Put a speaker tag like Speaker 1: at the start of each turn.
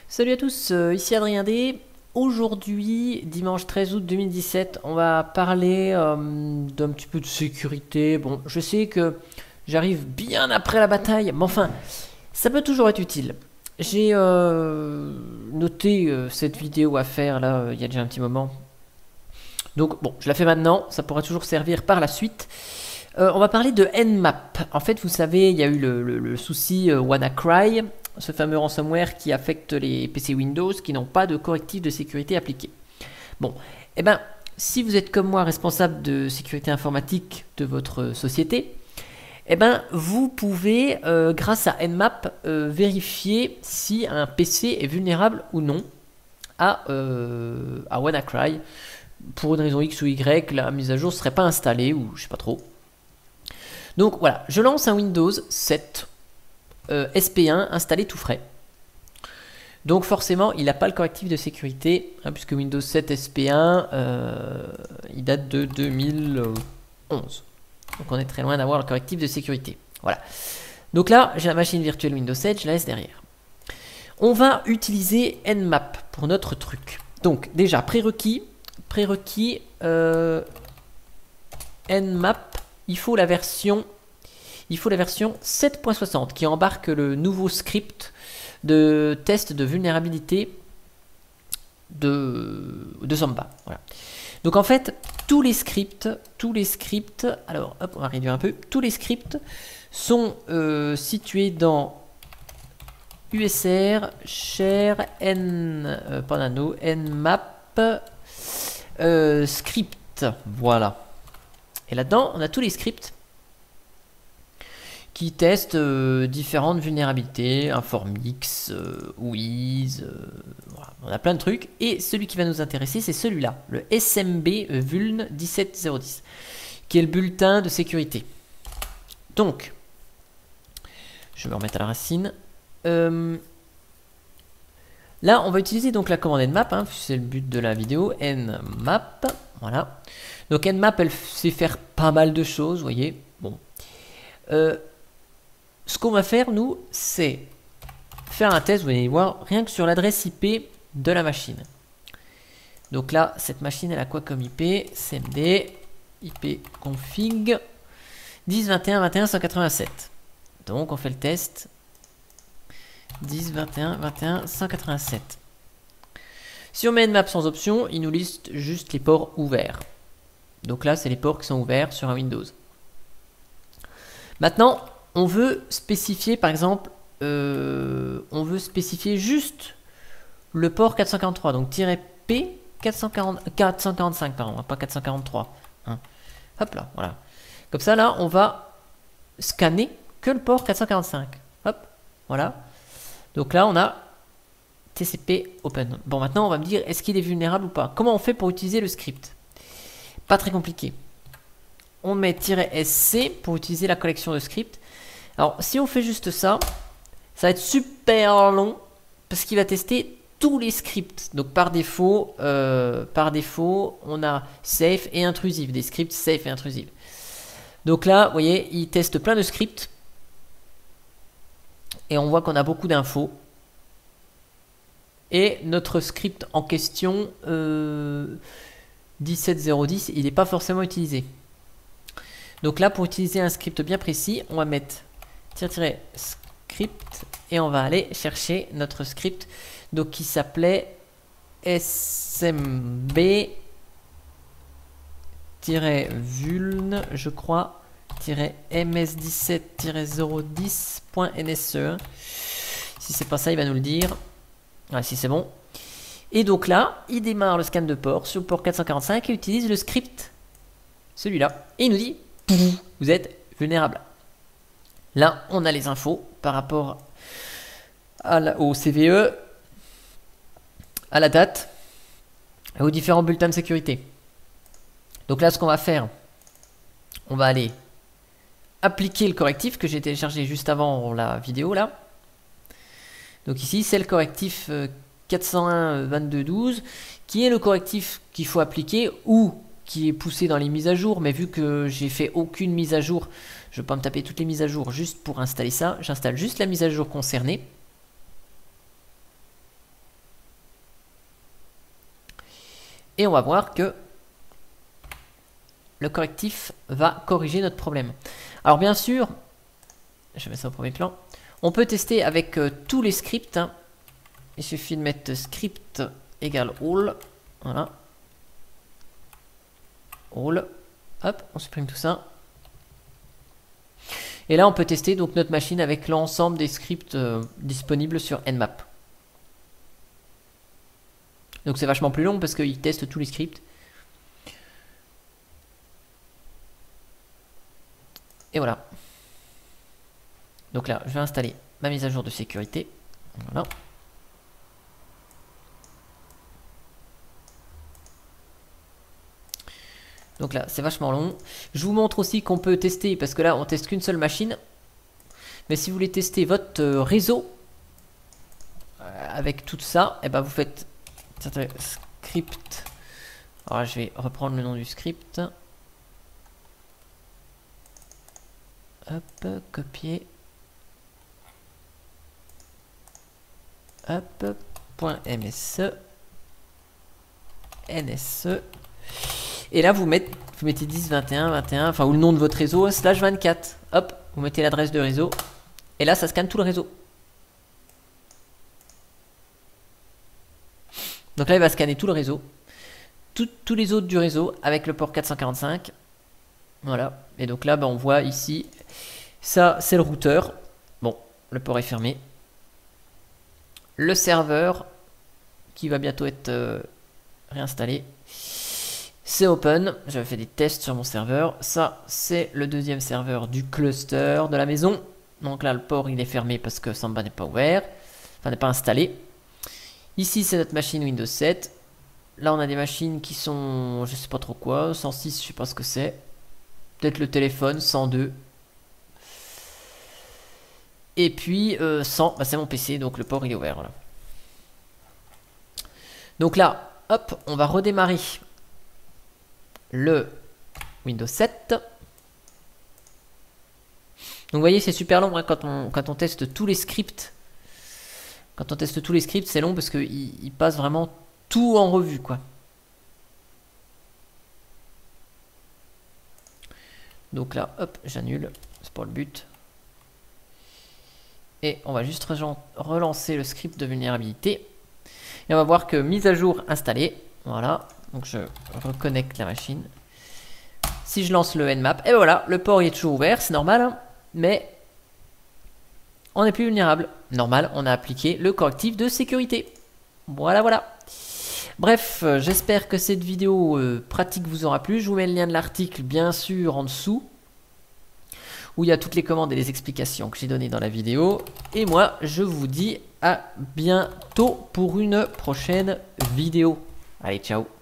Speaker 1: Salut à tous, ici Adrien D. Aujourd'hui, dimanche 13 août 2017, on va parler d'un petit peu de sécurité. Bon, je sais que j'arrive bien après la bataille, mais enfin, ça peut toujours être utile. J'ai noté cette vidéo à faire là, il y a déjà un petit moment. Donc bon, je la fais maintenant, ça pourra toujours servir par la suite. On va parler de Nmap. En fait, vous savez, il y a eu le souci WannaCry, ce fameux ransomware qui affecte les PC Windows qui n'ont pas de correctif de sécurité appliqué. Bon, eh ben, si vous êtes comme moi responsable de sécurité informatique de votre société, eh ben, vous pouvez, grâce à Nmap, vérifier si un PC est vulnérable ou non à WannaCry. Pour une raison X ou Y, la mise à jour ne serait pas installée, ou je sais pas trop. Donc voilà, je lance un Windows 7 SP1 installé tout frais. Donc forcément, il n'a pas le correctif de sécurité, hein, puisque Windows 7 SP1, il date de 2011. Donc on est très loin d'avoir le correctif de sécurité. Voilà. Donc là, j'ai la machine virtuelle Windows 7, je la laisse derrière. On va utiliser Nmap pour notre truc. Donc déjà, prérequis, Nmap, il faut la version 7.60 qui embarque le nouveau script de test de vulnérabilité de Samba. Voilà. Donc en fait, tous les scripts, alors hop, on va réduire un peu, tous les scripts sont situés dans USR, share, nmap, script. Voilà. Et là-dedans, on a tous les scripts qui testent différentes vulnérabilités, Informix, Wiz, voilà. On a plein de trucs. Et celui qui va nous intéresser, c'est celui-là, le SMB Vuln 17010, qui est le bulletin de sécurité. Donc, je vais me remettre à la racine. Là, on va utiliser donc la commande nmap, hein, c'est le but de la vidéo, nmap, voilà. Donc nmap, elle sait faire pas mal de choses, vous voyez. Bon. Ce qu'on va faire, nous, c'est faire un test, vous allez voir, rien que sur l'adresse IP de la machine. Donc là, cette machine, elle a quoi comme IP? cmd, IP config, 10.21.21.187. Donc on fait le test. 10.21.21.187. Si on met Nmap sans option, il nous liste juste les ports ouverts. Donc là, c'est les ports qui sont ouverts sur un Windows. Maintenant, on veut spécifier, par exemple, on veut spécifier juste le port 443, donc -P 445, pardon, pas 443. Hein. Hop là, voilà. Comme ça, là, on va scanner que le port 445. Hop, voilà. Donc là, on a TCP Open. Bon, maintenant, on va me dire, est-ce qu'il est vulnérable ou pas? Comment on fait pour utiliser le script? Pas très compliqué. On met -SC pour utiliser la collection de scripts. Alors, si on fait juste ça, ça va être super long parce qu'il va tester tous les scripts. Donc, par défaut, on a safe et intrusive, des scripts safe et intrusive. Donc là, vous voyez, il teste plein de scripts. Et on voit qu'on a beaucoup d'infos. Et notre script en question, 17010, il n'est pas forcément utilisé. Donc là, pour utiliser un script bien précis, on va mettre -script et on va aller chercher notre script donc qui s'appelait smb-vuln, je crois, -ms17-010.nse. Si c'est pas ça, il va nous le dire. Ah, si c'est bon. Et donc là, il démarre le scan de port sur le port 445 et utilise le script, celui-là. Et il nous dit, vous êtes vulnérable. Là, on a les infos par rapport au CVE, à la date et aux différents bulletins de sécurité. Donc là, ce qu'on va faire, on va aller appliquer le correctif que j'ai téléchargé juste avant la vidéo là. Donc ici, c'est le correctif 401.22.12 qui est le correctif qu'il faut appliquer ou qui est poussé dans les mises à jour. Mais vu que j'ai fait aucune mise à jour, je ne vais pas me taper toutes les mises à jour juste pour installer ça. J'installe juste la mise à jour concernée. Et on va voir que le correctif va corriger notre problème. Alors bien sûr, je mets ça au premier plan, on peut tester avec tous les scripts. Hein. Il suffit de mettre script égale all. Voilà. All. Hop, on supprime tout ça. Et là, on peut tester donc notre machine avec l'ensemble des scripts disponibles sur Nmap. Donc c'est vachement plus long parce qu'il teste tous les scripts. Et voilà. Donc là, je vais installer ma mise à jour de sécurité. Voilà. Donc là, c'est vachement long. Je vous montre aussi qu'on peut tester, parce que là, on teste qu'une seule machine. Mais si vous voulez tester votre réseau, avec tout ça, et ben vous faites script. Alors là, je vais reprendre le nom du script. Hop, copier. Hop, .mse. NSE. Et là, vous mettez 10, 21, 21, enfin, ou le nom de votre réseau, /24. Hop, vous mettez l'adresse de réseau. Et là, ça scanne tout le réseau. Donc là, il va scanner tout le réseau. Tous les autres du réseau avec le port 445. Voilà. Et donc là, on voit ici, ça, c'est le routeur. Bon, le port est fermé. Le serveur, qui va bientôt être réinstallé. C'est open, j'avais fait des tests sur mon serveur. Ça, c'est le deuxième serveur du cluster de la maison. Donc là, le port, il est fermé parce que Samba n'est pas ouvert. Enfin, n'est pas installé. Ici, c'est notre machine Windows 7. Là, on a des machines qui sont, je sais pas trop quoi. 106, je sais pas ce que c'est. Peut-être le téléphone, 102. Et puis, 100, c'est mon PC, donc le port, il est ouvert. Voilà. Donc là, hop, on va redémarrer le Windows 7. Donc vous voyez, c'est super long hein, quand on teste tous les scripts. Quand on teste tous les scripts, c'est long parce qu'il passe vraiment tout en revue, quoi. Donc là, hop, j'annule. C'est pas le but. Et on va juste relancer le script de vulnérabilité. Et on va voir que mise à jour installée. Voilà. Donc je reconnecte la machine. Si je lance le Nmap, et voilà, le port il est toujours ouvert, c'est normal, hein, mais on n'est plus vulnérable. Normal, on a appliqué le correctif de sécurité. Voilà, voilà. Bref, j'espère que cette vidéo pratique vous aura plu. Je vous mets le lien de l'article, bien sûr, en dessous, où il y a toutes les commandes et les explications que j'ai données dans la vidéo. Et moi, je vous dis à bientôt pour une prochaine vidéo. Allez, ciao!